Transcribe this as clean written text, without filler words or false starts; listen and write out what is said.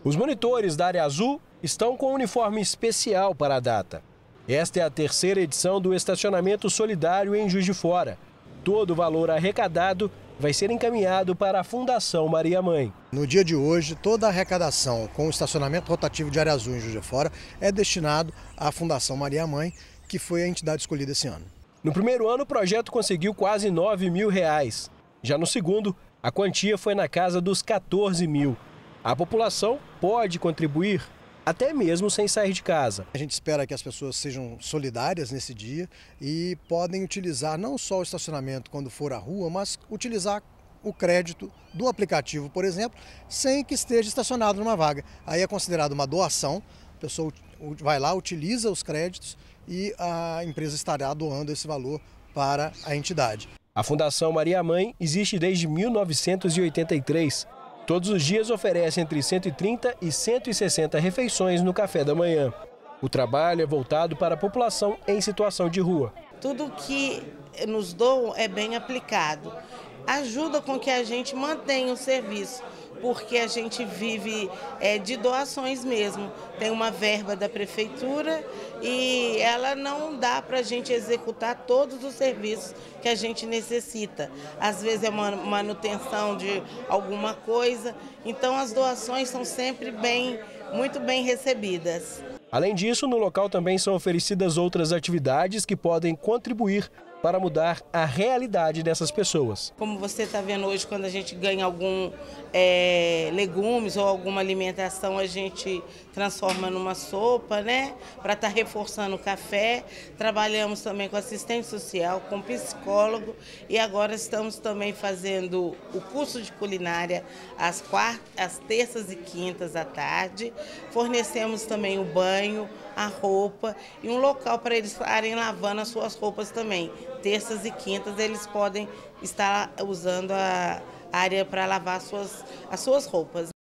Os monitores da área azul estão com um uniforme especial para a data. Esta é a terceira edição do Estacionamento Solidário em Juiz de Fora. Todo o valor arrecadado vai ser encaminhado para a Fundação Maria Mãe. No dia de hoje, toda a arrecadação com o estacionamento rotativo de área azul em Juiz de Fora é destinado à Fundação Maria Mãe, que foi a entidade escolhida esse ano. No primeiro ano, o projeto conseguiu quase R$ 9.000. Já no segundo, a quantia foi na casa dos 14 mil. A população pode contribuir até mesmo sem sair de casa. A gente espera que as pessoas sejam solidárias nesse dia e podem utilizar não só o estacionamento quando for à rua, mas utilizar o crédito do aplicativo, por exemplo, sem que esteja estacionado numa vaga. Aí é considerado uma doação, a pessoa vai lá, utiliza os créditos e a empresa estará doando esse valor para a entidade. A Fundação Maria Mãe existe desde 1983. Todos os dias oferece entre 130 e 160 refeições no café da manhã. O trabalho é voltado para a população em situação de rua. Tudo que nos doam é bem aplicado. Ajuda com que a gente mantenha o serviço, porque a gente vive de doações mesmo. Tem uma verba da prefeitura e ela não dá para a gente executar todos os serviços que a gente necessita. Às vezes é uma manutenção de alguma coisa, então as doações são sempre muito bem recebidas. Além disso, no local também são oferecidas outras atividades que podem contribuir para mudar a realidade dessas pessoas. Como você está vendo hoje, quando a gente ganha algum legumes ou alguma alimentação, a gente transforma numa sopa, né? Para estar reforçando o café. Trabalhamos também com assistente social, com psicólogo e agora estamos também fazendo o curso de culinária às terças e quintas à tarde. Fornecemos também o banho, a roupa e um local para eles estarem lavando as suas roupas também. Terças e quintas eles podem estar usando a área para lavar as suas roupas.